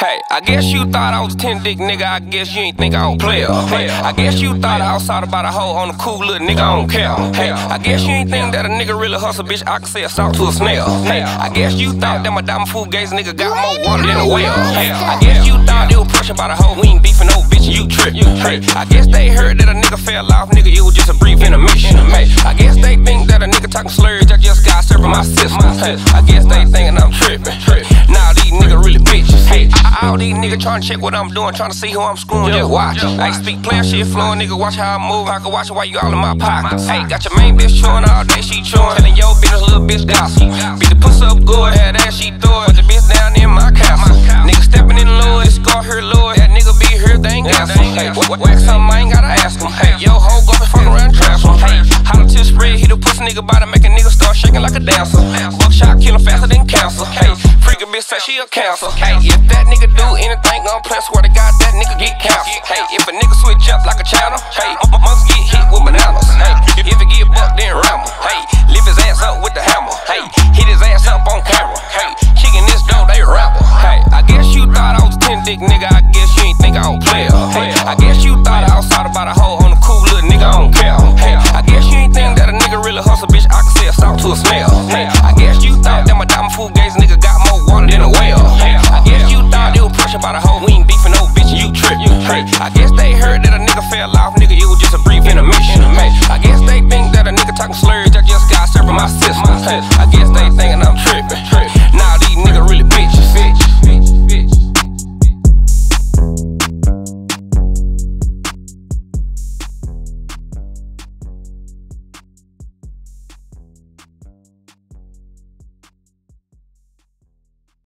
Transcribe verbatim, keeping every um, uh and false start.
Hey, I guess you thought I was a ten dick nigga, I guess you ain't think I don't play her. Hey, I guess you thought I was out about a hoe on a cool little nigga, I don't care. Hey, I guess you ain't think that a nigga really hustle, bitch, I can say a salt to a snail. Hey, I guess you thought that my diamond food gaze nigga got more water than a well. Hey, I guess you thought they were pressure about a hoe, we ain't beefing no bitch, you trip. Hey, I guess they heard that a nigga fell off, nigga, it was just a brief intermission. Hey, I guess they think that a nigga talking slurs, I just got served my system. Hey, I guess they thinking I'm tripping. Now these niggas really bitches. Hey, all these niggas trying to check what I'm doing, trying to see who I'm screwing, just watch. I speak player shit flowing, nigga, watch how I move. I can watch it while you all in my pockets. Hey, got your main bitch chewing all day, she chewing. Telling your business, little bitch gossip. Beat the pussy up good, had that she throw it. Put the bitch down in my castle. Nigga stepping in low, it's scar her low. That nigga be here, they ain't got some. Hey, whack something, I ain't gotta ask him. Hey, yo, hoe go and fuck around and trap him. Hey, holler to the spread, hit a pussy nigga by to make a nigga start shaking like a dancer. Buckshot killing faster than cancer. Hey, freaking bitch say she a cancer. Hey, if that nigga do anything on plan, swear to God that nigga get canceled. Hey, if a nigga switch up like a channel, hey, must get hit with bananas. Hey, if it get bucked, then ramble. Hey, lift his ass up with the hammer. Hey, hit his ass up on camera. Hey, kicking this dough, they rapper. Hey, I guess you thought I was a ten dick nigga, I guess you ain't think I don't play her. Hey, I guess you thought I was out about a hoe on a cool little nigga, I don't care. Hey, I guess you ain't think that a nigga really hustle, bitch, I can say a salt to a snail. Hey, I guess you thought that my diamond food gaze nigga got more water than a well. Hey, I guess you thought they were pressure about a hoe, we ain't beefing no bitch, you trip. Hey, I guess they heard that a nigga fell off, nigga, it was just a brief intermission. Hey, I guess they think that a nigga talking slurs, I just got served my system. Hey, I guess they thinking I'm tripping.